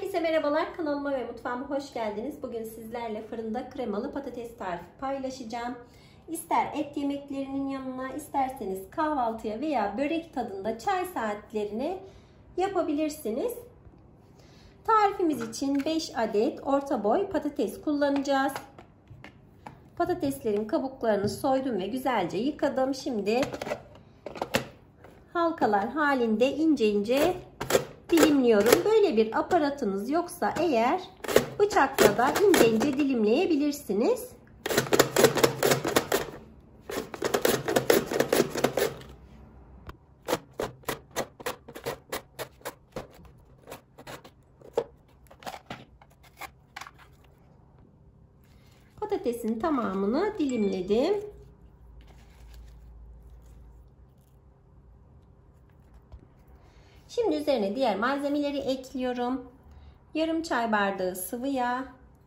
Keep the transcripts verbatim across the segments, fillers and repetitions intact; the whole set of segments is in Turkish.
Herkese merhabalar, kanalıma ve mutfağıma hoş geldiniz. Bugün sizlerle fırında kremalı patates tarifi paylaşacağım. İster et yemeklerinin yanına, isterseniz kahvaltıya veya börek tadında çay saatlerine yapabilirsiniz. Tarifimiz için beş adet orta boy patates kullanacağız. Patateslerin kabuklarını soydum ve güzelce yıkadım. Şimdi halkalar halinde ince ince dilimliyorum. Böyle bir aparatınız yoksa eğer bıçakla da ince ince dilimleyebilirsiniz. Patatesin tamamını dilimledim. Şimdi üzerine diğer malzemeleri ekliyorum. Yarım çay bardağı sıvı yağ.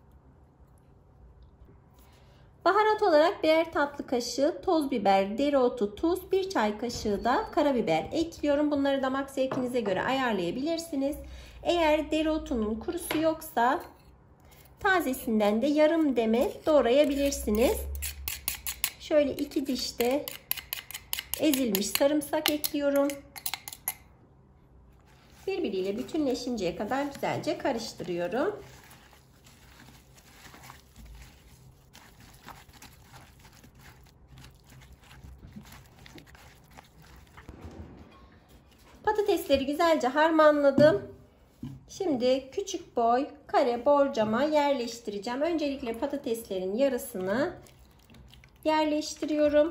Baharat olarak birer tatlı kaşığı toz biber, dereotu, tuz, bir çay kaşığı da karabiber ekliyorum. Bunları damak zevkinize göre ayarlayabilirsiniz. Eğer dereotunun kurusu yoksa tazesinden de yarım demet doğrayabilirsiniz. Şöyle iki diş de ezilmiş sarımsak ekliyorum. Birbiriyle bütünleşinceye kadar güzelce karıştırıyorum. Patatesleri güzelce harmanladım. Şimdi küçük boy kare borcama yerleştireceğim. Öncelikle patateslerin yarısını yerleştiriyorum.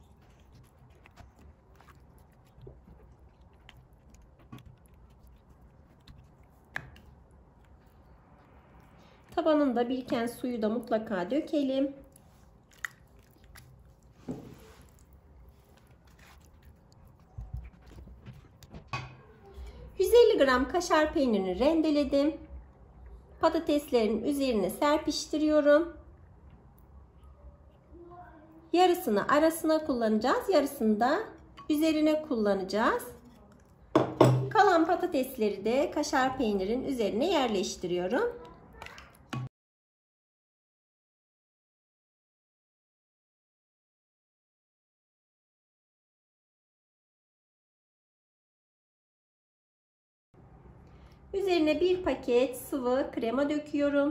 Tabanında biriken suyu da mutlaka dökelim. yüz elli gram kaşar peynirini rendeledim. Patateslerin üzerine serpiştiriyorum. Yarısını arasına kullanacağız, yarısını da üzerine kullanacağız. Kalan patatesleri de kaşar peynirin üzerine yerleştiriyorum. Üzerine bir paket sıvı krema döküyorum.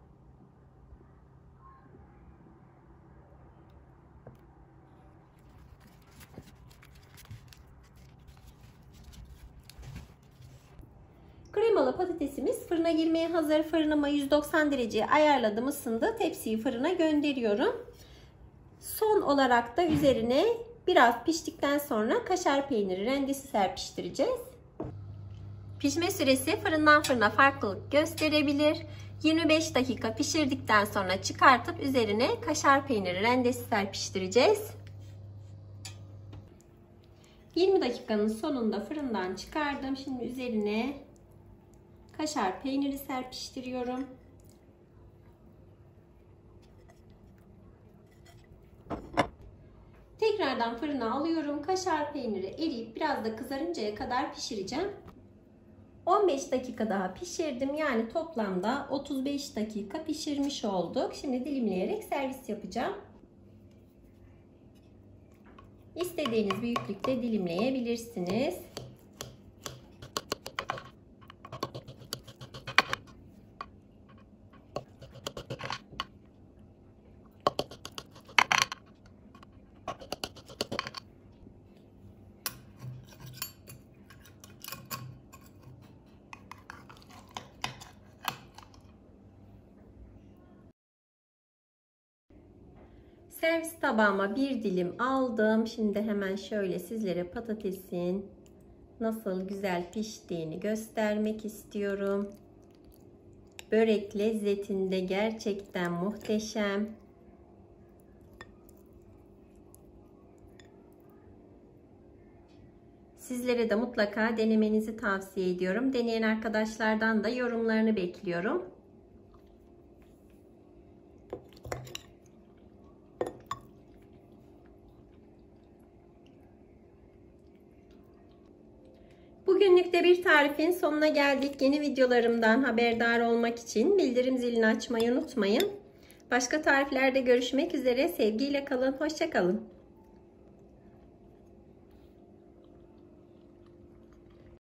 Kremalı patatesimiz fırına girmeye hazır. Fırınıma yüz doksan dereceye ayarladım, ısındı. Tepsiyi fırına gönderiyorum. Son olarak da üzerine biraz piştikten sonra kaşar peyniri rendesi serpiştireceğiz. Pişme süresi fırından fırına farklılık gösterebilir. yirmi beş dakika pişirdikten sonra çıkartıp üzerine kaşar peyniri rendesi serpiştireceğiz. yirmi dakikanın sonunda fırından çıkardım. Şimdi üzerine kaşar peyniri serpiştiriyorum. Tekrardan fırına alıyorum. Kaşar peyniri eriyip biraz da kızarıncaya kadar pişireceğim. on beş dakika daha pişirdim. Yani toplamda otuz beş dakika pişirmiş olduk. Şimdi dilimleyerek servis yapacağım. İstediğiniz büyüklükte dilimleyebilirsiniz. Servis tabağıma bir dilim aldım. Şimdi hemen şöyle sizlere patatesin nasıl güzel piştiğini göstermek istiyorum. Börek lezzetinde gerçekten muhteşem. Sizlere de mutlaka denemenizi tavsiye ediyorum. Deneyen arkadaşlardan da yorumlarını bekliyorum. Bugünlük de bir tarifin sonuna geldik. Yeni videolarımdan haberdar olmak için bildirim zilini açmayı unutmayın. Başka tariflerde görüşmek üzere. Sevgiyle kalın. Hoşça kalın.